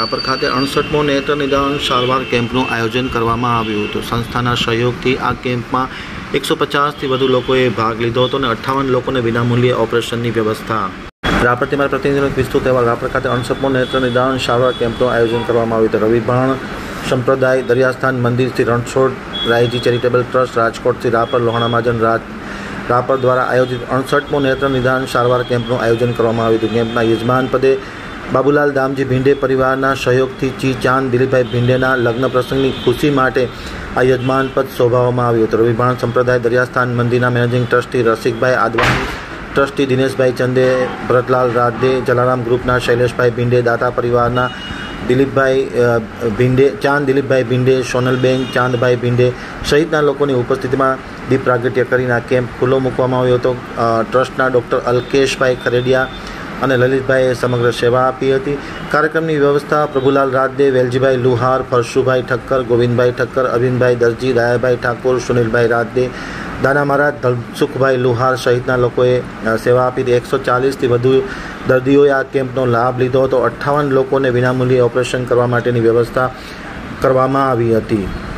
રાપર ખાતે 68મો નેત્ર નિદાન સારવાર કેમ્પનું આયોજન કરવામાં આવ્યું હતું। સંસ્થાના સહયોગથી આ કેમ્પમાં 150થી વધુ લોકોએ ભાગ લીધો હતો અને 58 લોકોને વિનામૂલ્યે ઓપરેશનની વ્યવસ્થા। રાપરથી મારા પ્રતિનિધિનો વિસ્તૃત અહેવાલ। રાપર ખાતે 68મો નેત્ર નિદાન સારવાર કેમ્પનું આયોજન કરવામાં આવ્યું હતું। રવિભાણ સંપ્રદાય દરિયાસ્થાન મંદિરથી રણછોડ રાયજી ચેરિટેબલ ટ્રસ્ટ રાજકોટથી રાપર લોહાણા મહાજન રાપર દ્વારા આયોજિત 68મો નેત્ર નિદાન સારવાર કેમ્પનું આયોજન કરવામાં આવ્યું હતું। કેમ્પના યજમાન પદે બાબુલાલ દામજી ભીંડે પરિવારના સહયોગથી ચી ચાંદ દિલીપભાઈ ભીંડેના લગ્ન પ્રસંગની ખુશી માટે આ યજમાન પદ શોભાવવામાં આવ્યું હતું। રવિભાણ સંપ્રદાય દરિયાસ્થાન મંદિરના managing trustee Rasikbhai Advani, trustee Dineshbhai Chande, Bharatlal Rade, Jalaram ગ્રુપના શૈલેષભાઈ ભીંડે, દાતા પરિવારના દિલીપભાઈ ભીંડે, ચાંદ દિલીપભાઈ ભીંડે, સોનલબેન ચાંદભાઈ ભીંડે સહિતના લોકોની ઉપસ્થિતિમાં દીપ પ્રાગટ્ય કરીને આ કેમ્પ ખુલ્લો મૂકવામાં આવ્યો હતો। ટ્રસ્ટના ડૉક્ટર અલ્કેશભાઈ ખરેડિયા અને લલિતભાઈએ સમગ્ર સેવા આપી હતી। કાર્યક્રમની વ્યવસ્થા પ્રભુલાલ રાદે, વેલજીભાઈ લુહાર, ફરશુભાઈ ઠક્કર, ગોવિંદભાઈ ઠક્કર, અરવિંદભાઈ દરજી, દયાભાઈ ઠાકોર, સુનિલભાઈ રાદે, દાના મહારાજ, ધનસુખભાઈ લુહાર સહિતના લોકોએ સેવા આપી હતી। 140થી વધુ દર્દીઓએ આ કેમ્પનો લાભ લીધો હતો। 58 લોકોને વિનામૂલ્યે ઓપરેશન કરવા માટેની વ્યવસ્થા કરવામાં આવી હતી।